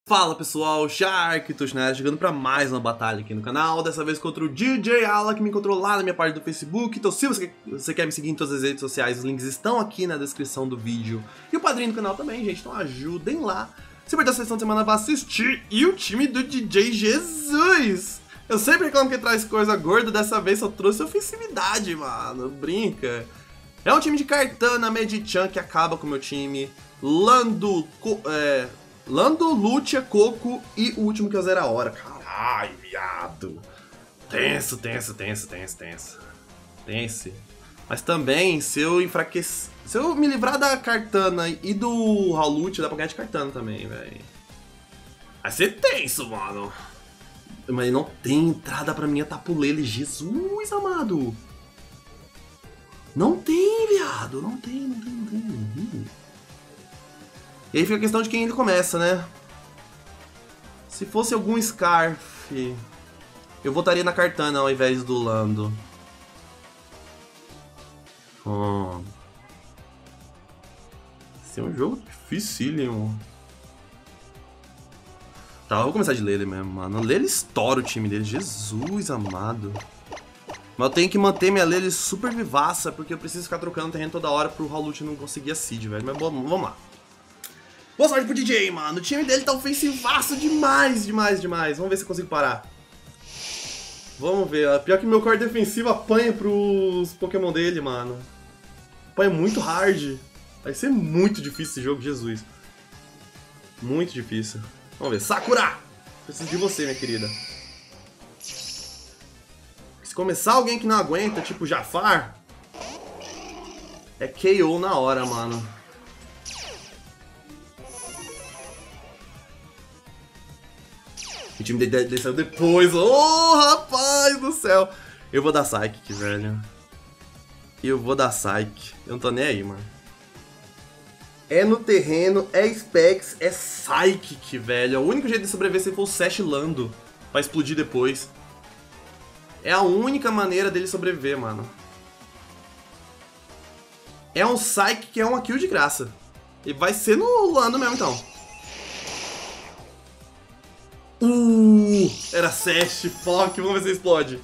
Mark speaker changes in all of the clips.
Speaker 1: Fala pessoal, Sharktushness chegando pra mais uma batalha aqui no canal, dessa vez contra o DJ Ala, que me encontrou lá na minha página do Facebook. Então se você quer me seguir em todas as redes sociais, os links estão aqui na descrição do vídeo. E o padrinho do canal também, gente, então ajudem lá. Se perder a sessão de semana, vá assistir. E o time do DJ Jesus! Eu sempre reclamo que traz coisa gorda, dessa vez só trouxe ofensividade, mano, brinca. É um time de Kartana, Medichan, que acaba com o meu time. Lando, Lutia, Coco e o último que é o Zero a Hora. Caralho, viado. Tenso. Tense. Mas também, se eu enfraquecer... Se eu me livrar da Kartana e do Lutia, dá pra ganhar de Kartana também, velho. Vai ser tenso, mano. Mas não tem entrada pra minha Tapulele. Jesus, amado. Não tem, viado. Não tem. E aí fica a questão de quem ele começa, né? Se fosse algum Scarf, eu votaria na Kartana ao invés do Lando. Esse é um jogo dificílimo. Tá, eu vou começar de Lele mesmo, mano. Lele estoura o time dele, Jesus amado. Mas eu tenho que manter minha Lele super vivaça, porque eu preciso ficar trocando terreno toda hora pro Lutia não conseguir a seed, velho. Mas vamos lá. Boa sorte pro DJ, mano. O time dele tá ofensivaço demais. Vamos ver se eu consigo parar. Vamos ver. Pior que meu core defensivo apanha pros Pokémon dele, mano. Apanha muito hard. Vai ser muito difícil esse jogo, Jesus. Muito difícil. Vamos ver. Sakura! Preciso de você, minha querida. Se começar alguém que não aguenta, tipo Jafar, é KO na hora, mano. O time dele saiu depois. Oh, rapaz do céu. Eu vou dar Psychic, velho. Eu não tô nem aí, mano. É no terreno, é Specs, é Psychic, velho. O único jeito de sobreviver se for o Sash Lando pra explodir depois. É a única maneira dele sobreviver, mano. É um Psychic que é uma kill de graça. E vai ser no Lando mesmo, então. Era Sash, fuck, vamos ver se ele explode.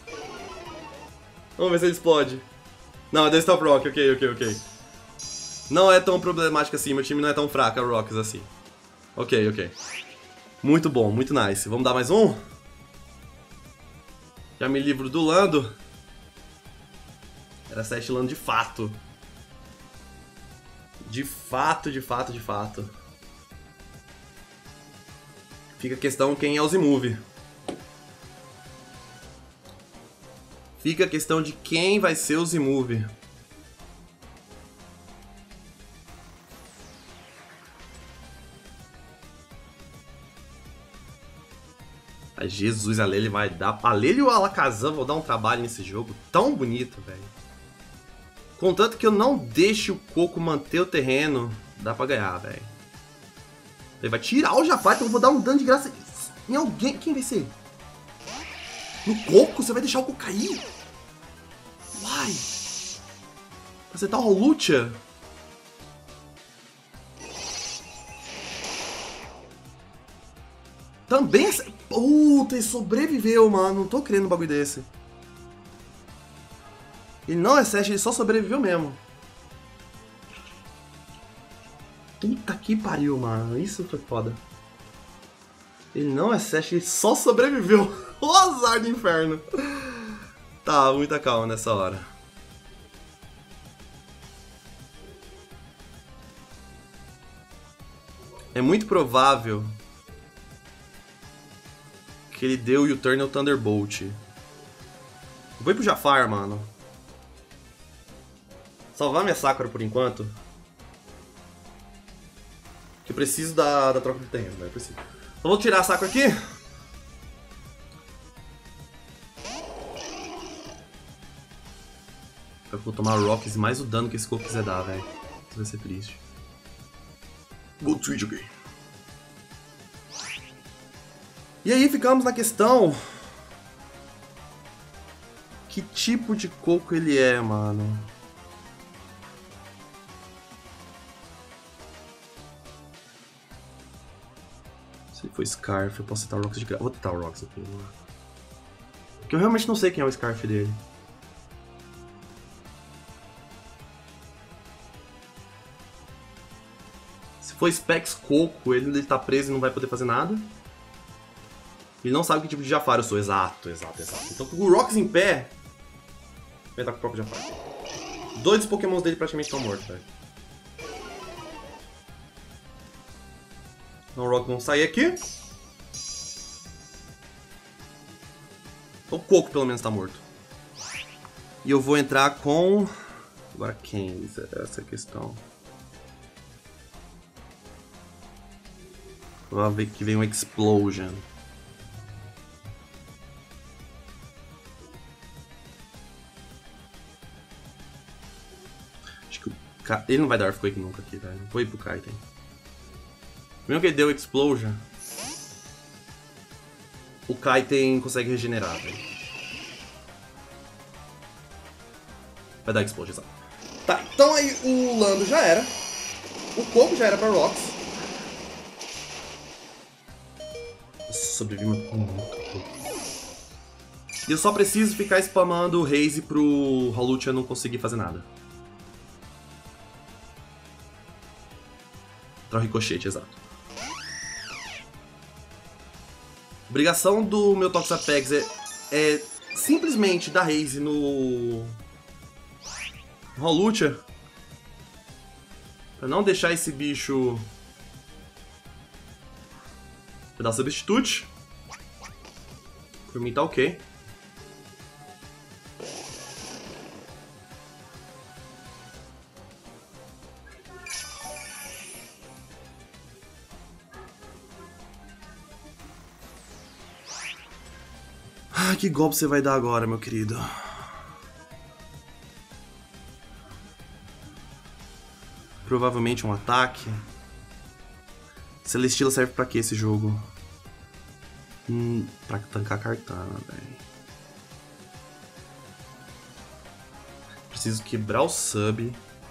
Speaker 1: Não, é da Stop Rock, ok. Não é tão problemático assim, meu time não é tão fraco, a Rocks assim. Ok. Muito bom, muito nice. Vamos dar mais um? Já me livro do Lando. Era Sash Lando de fato. De fato. Fica a questão quem é o Z-Move. Fica a questão de quem vai ser o Z-Move. Ai, Jesus, a Lele vai dar... A Lele e o Alakazam vão dar um trabalho nesse jogo tão bonito, velho. Contanto que eu não deixe o Coco manter o terreno, dá pra ganhar, velho. Ele vai tirar o Jafar, então eu vou dar um dano de graça em alguém. Quem vai ser? No Coco? Você vai deixar o Coco cair? Uai! Pra acertar o Lutia? Também... Puta, ele sobreviveu, mano. Não tô crendo um bagulho desse. Ele não é Sash, ele só sobreviveu mesmo. Puta que pariu, mano. Isso foi foda. Ele não é Sash, ele só sobreviveu. O azar do inferno. Tá, muita calma nessa hora. É muito provável que ele deu o U-turn ao Thunderbolt. Vou ir pro Jafar, mano. Salvar minha Sakura por enquanto. Que eu preciso da troca de terreno, né? Preciso. Então vou tirar a Sakura aqui. Eu vou tomar Rocks e mais o dano que esse Coco quiser dar, velho. Isso vai ser triste. Go Twitch, ok. E aí ficamos na questão... Que tipo de Coco ele é, mano? Se for Scarf, eu posso citar o Rox de graça. Vou citar o Rox aqui. Porque eu realmente não sei quem é o Scarf dele. Se for Specs Coco, ele tá preso e não vai poder fazer nada. Ele não sabe que tipo de Jafar eu sou. Exato. Então com o Rox em pé, vai estar com o próprio Jafar. Dois dos pokémons dele praticamente estão mortos, velho. Então o Rox vão sair aqui. O Coco pelo menos tá morto. E eu vou entrar com... Agora quem? Essa é a questão. Vamos ver que vem um Explosion. Acho que o ele não vai dar Earthquake nunca aqui, velho. Vou ir pro Kaiten. Mesmo que ele deu Explosion, o Kaiten consegue regenerar, velho. Vai dar Explosion, exato. Tá, então aí o Lando já era. O Coco já era pra Rox. Sobrevive por muito pouco. E eu só preciso ficar spamando o Haze pro Hawlucha não conseguir fazer nada. Tra o ricochete, exato. Obrigação do meu Toxapex é simplesmente dar Haze no Hawlucha pra não deixar esse bicho dar substitute. Por mim tá ok. Ah, que golpe você vai dar agora, meu querido? Provavelmente um ataque. Celesteela serve pra quê esse jogo? Pra tancar Kartana, velho. Preciso quebrar o sub.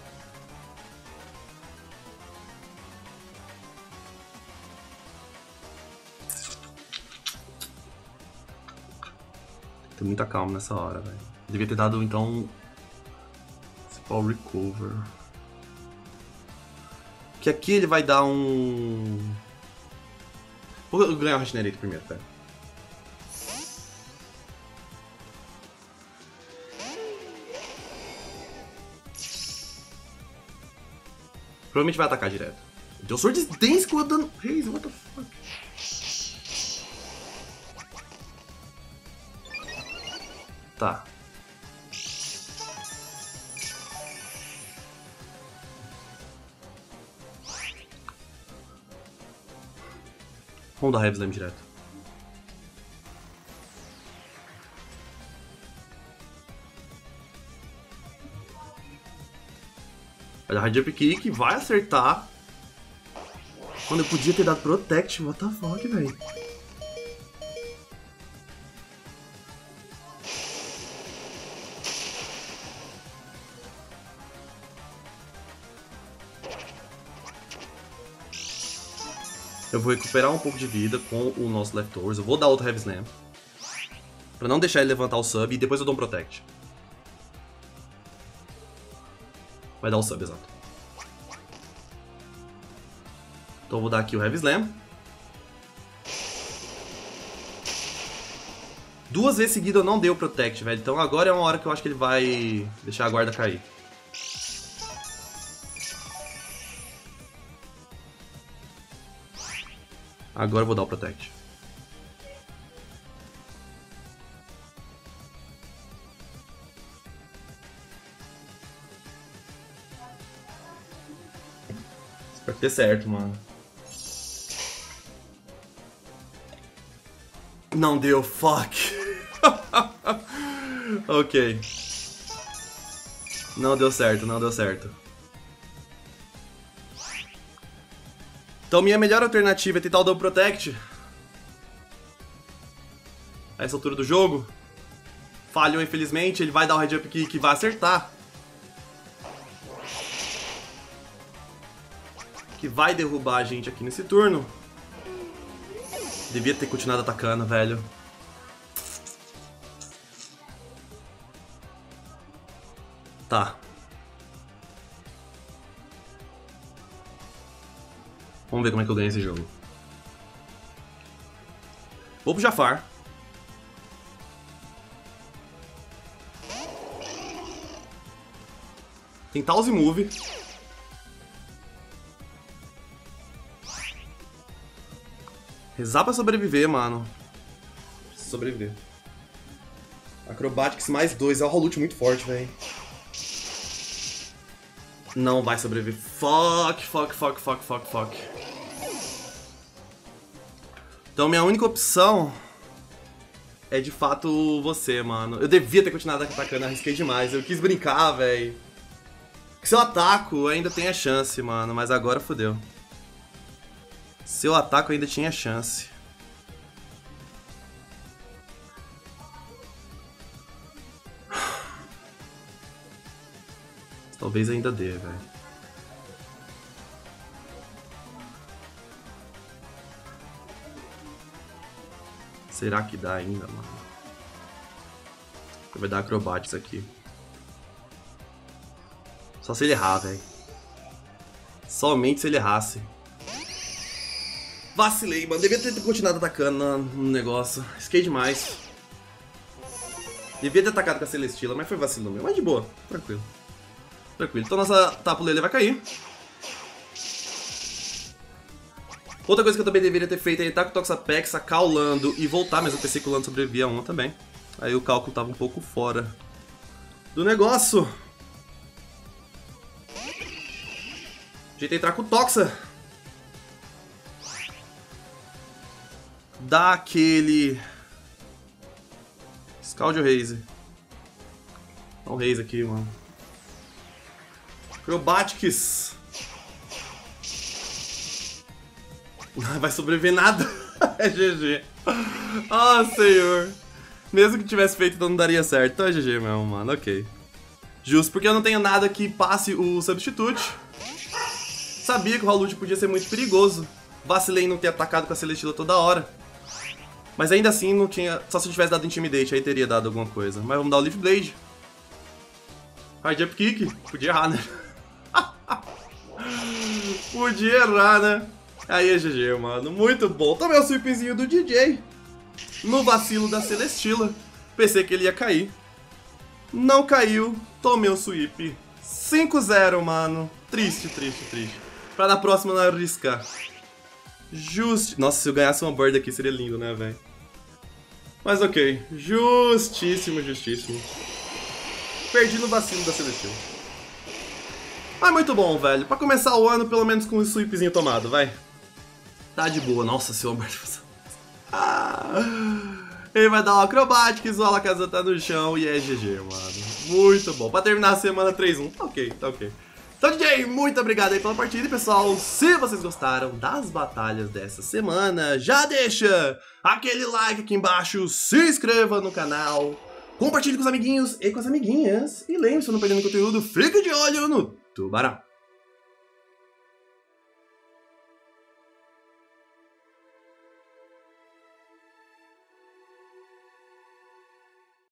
Speaker 1: Tem muita calma nessa hora, velho. Devia ter dado, então... Spell Recover. Que aqui ele vai dar um... Vou ganhar o Regenerate primeiro, velho. Provavelmente vai atacar direto. Deu Sword Dance com o dano... Haze, what the fuck? Tá. Vamos dar Heavy Slam direto. Vai dar High Jump Kick, vai acertar. Quando eu podia ter dado Protect, what the fuck, velho. Eu vou recuperar um pouco de vida com o nosso Leftovers. Eu vou dar outro Heavy Slam. Pra não deixar ele levantar o sub e depois eu dou um Protect. Vai dar o sub, exato. Então eu vou dar aqui o Heavy Slam. Duas vezes seguidas eu não dei o Protect, velho. Então agora é uma hora que eu acho que ele vai deixar a guarda cair. Agora eu vou dar o Protect. Espero ter certo, mano. Não deu, fuck. Ok. Não deu certo, não deu certo. Então minha melhor alternativa é tentar o Double Protect. A essa altura do jogo. Falhou, infelizmente. Ele vai dar o High Jump Kick que vai acertar. Que vai derrubar a gente aqui nesse turno. Devia ter continuado atacando, velho. Tá. Vamos ver como é que eu ganho esse jogo. Vou pro Jafar. Tentar use move. Rezar pra sobreviver, mano. Sobreviver. Acrobatics mais 2. É o Halute muito forte, velho. Não vai sobreviver. Fuck. Então minha única opção é de fato você, mano. Eu devia ter continuado atacando, arrisquei demais. Eu quis brincar, velho. Se eu ataco, ainda tem a chance, mano. Mas agora fodeu. Se eu ataco, ainda tinha chance. Talvez ainda dê, velho. Será que dá ainda, mano? Vai dar acrobatics aqui. Só se ele errar, velho. Somente se ele errasse. Vacilei, mano. Devia ter continuado atacando no negócio. Risquei demais. Devia ter atacado com a Celestila, mas foi vacilo mesmo. Mas de boa, tranquilo. Tranquilo. Então nossa Tapu Lele vai cair. Outra coisa que eu também deveria ter feito é estar com o Toxapex, sacar o Lando e voltar, mas eu pensei que o Lando sobrevivia a uma também. Aí o cálculo tava um pouco fora do negócio. Jeito de entrar com o Toxa. Dá aquele... Scald ou Raze? Dá um Raze aqui, mano. Acrobatics. Não vai sobreviver nada. É GG. Ah, senhor. Mesmo que tivesse feito, então não daria certo. Então é GG mesmo, mano. Ok. Justo, porque eu não tenho nada que passe o Substitute. Sabia que o Halute podia ser muito perigoso. Vacilei em não ter atacado com a Celestila toda hora. Mas ainda assim não tinha... Só se eu tivesse dado Intimidate, aí teria dado alguma coisa. Mas vamos dar o Leaf Blade. High Jump Kick. Podia errar, né? Podia errar, né? Aí é GG, mano. Muito bom. Tomei o sweepzinho do DJ. No vacilo da Celestila. Pensei que ele ia cair. Não caiu. Tomei o sweep. 5-0, mano. Triste. Pra na próxima não arriscar. Nossa, se eu ganhasse uma board aqui seria lindo, né, velho? Mas ok. Justíssimo. Perdi no vacilo da Celestila. Mas muito bom, velho. Pra começar o ano, pelo menos com um sweepzinho tomado, vai. Tá de boa. Nossa, se o Humberto... Ele vai dar um Acrobatics, o Alakazam tá no chão e é GG, mano. Muito bom. Pra terminar a semana 3-1. Tá ok. Então, DJ, muito obrigado aí pela partida. E, pessoal, se vocês gostaram das batalhas dessa semana, já deixa aquele like aqui embaixo, se inscreva no canal, compartilhe com os amiguinhos e com as amiguinhas. E lembre-se, se não perdendo conteúdo, fique de olho no Tubarão.